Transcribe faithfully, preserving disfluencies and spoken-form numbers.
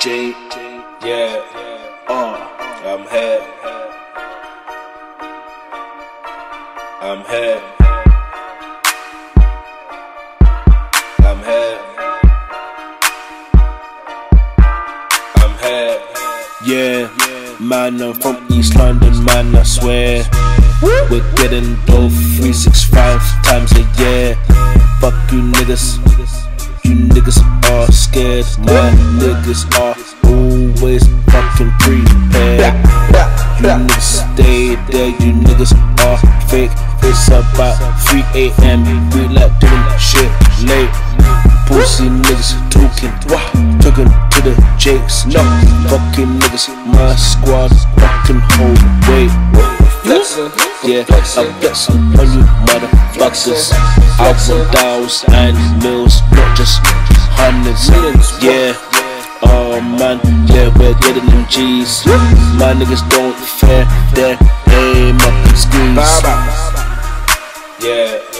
J, yeah, uh, I'm here, I'm here, I'm here, I'm here, yeah, man, I'm from East London, man, I swear, we're getting dough three sixty-five times a year. Fuck you niggas, you niggas are scared, my niggas are always fucking prepared. You niggas stay there, you niggas are fake. It's about three A M, we like doing shit late. Pussy niggas talking, talking to the jakes. No, fucking niggas, my squad fucking hold weight. Flexin', yeah, I'm flexin' on you motherfuckers. Ups and downs and mills, not just hundreds. Yeah, oh man, yeah, we're getting them G's. My niggas don't fear their aim up and skis. Yeah.